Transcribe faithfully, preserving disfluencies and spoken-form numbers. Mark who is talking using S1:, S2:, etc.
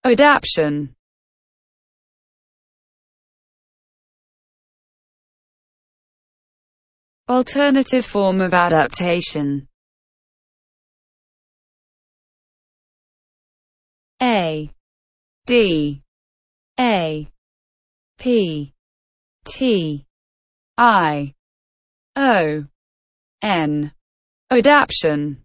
S1: adaption, alternative form of adaptation. A D A P T I O N, adaption.